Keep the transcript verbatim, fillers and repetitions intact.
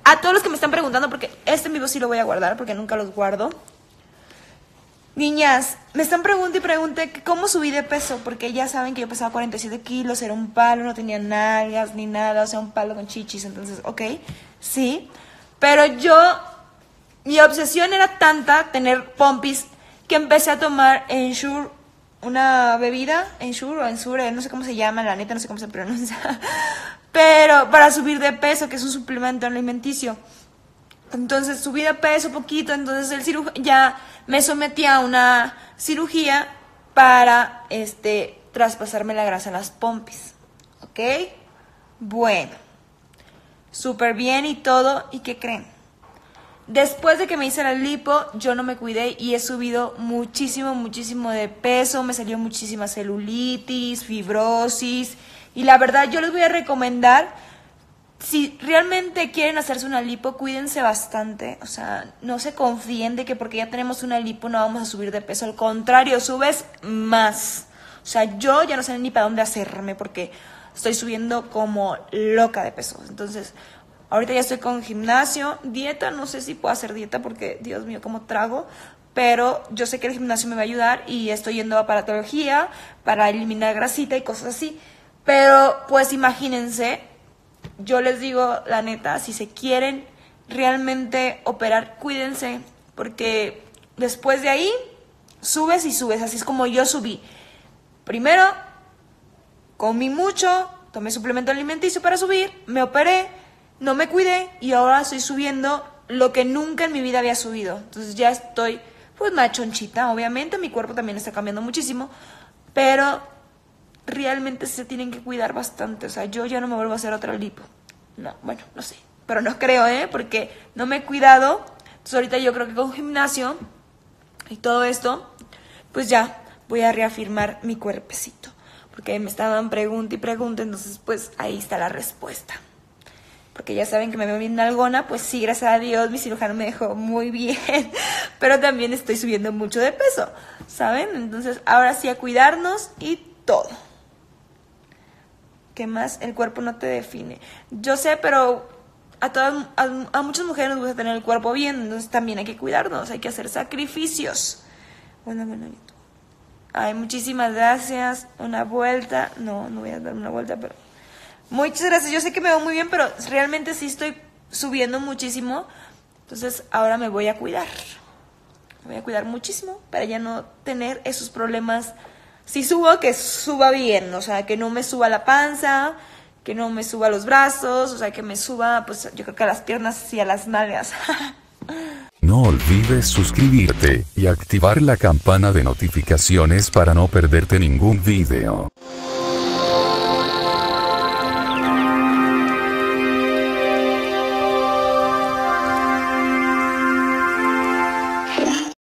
a todos los que me están preguntando, porque este en vivo sí lo voy a guardar, porque nunca los guardo. Niñas, me están preguntando y pregunté cómo subí de peso, porque ya saben que yo pesaba cuarenta y siete kilos, era un palo, no tenía nalgas ni nada, o sea, un palo con chichis, entonces, ok, sí. Pero yo, mi obsesión era tanta tener pompis que empecé a tomar Ensure, una bebida, Ensure o Ensure, no sé cómo se llama, la neta no sé cómo se pronuncia, pero para subir de peso, que es un suplemento alimenticio. Entonces subí de peso poquito, entonces el cirujano ya me sometí a una cirugía para este traspasarme la grasa en las pompis, ¿ok? Bueno, súper bien y todo, ¿y qué creen? Después de que me hice la lipo, yo no me cuidé y he subido muchísimo, muchísimo de peso, me salió muchísima celulitis, fibrosis, y la verdad yo les voy a recomendar, si realmente quieren hacerse una lipo, cuídense bastante, o sea, no se confíen de que porque ya tenemos una lipo no vamos a subir de peso, al contrario, subes más. O sea, yo ya no sé ni para dónde hacerme porque estoy subiendo como loca de peso. Entonces, ahorita ya estoy con gimnasio, dieta, no sé si puedo hacer dieta porque, Dios mío, cómo trago, pero yo sé que el gimnasio me va a ayudar y estoy yendo a aparatología para eliminar grasita y cosas así. Pero, pues imagínense, yo les digo la neta, si se quieren realmente operar, cuídense, porque después de ahí subes y subes, así es como yo subí. Primero, comí mucho, tomé suplemento alimenticio para subir, me operé, no me cuidé y ahora estoy subiendo lo que nunca en mi vida había subido. Entonces ya estoy pues más chonchita, obviamente, mi cuerpo también está cambiando muchísimo, pero realmente se tienen que cuidar bastante. O sea, yo ya no me vuelvo a hacer otra lipo. No, bueno, no sé. Pero no creo, ¿eh? Porque no me he cuidado. Entonces ahorita yo creo que con gimnasio y todo esto, pues ya voy a reafirmar mi cuerpecito. Porque me estaban pregunta y pregunta, entonces pues ahí está la respuesta. Porque ya saben que me veo bien nalgona, pues sí, gracias a Dios, mi cirujano me dejó muy bien. Pero también estoy subiendo mucho de peso, ¿saben? Entonces ahora sí a cuidarnos y todo. ¿Qué más? El cuerpo no te define. Yo sé, pero a todas, a, a muchas mujeres nos gusta tener el cuerpo bien, entonces también hay que cuidarnos, hay que hacer sacrificios. Bueno, bueno, ay, muchísimas gracias. Una vuelta. No, no voy a dar una vuelta, pero muchas gracias. Yo sé que me veo muy bien, pero realmente sí estoy subiendo muchísimo. Entonces ahora me voy a cuidar. Me voy a cuidar muchísimo para ya no tener esos problemas. Si subo, que suba bien, o sea, que no me suba la panza, que no me suba los brazos, o sea, que me suba, pues yo creo que a las piernas y a las nalgas. No olvides suscribirte y activar la campana de notificaciones para no perderte ningún video.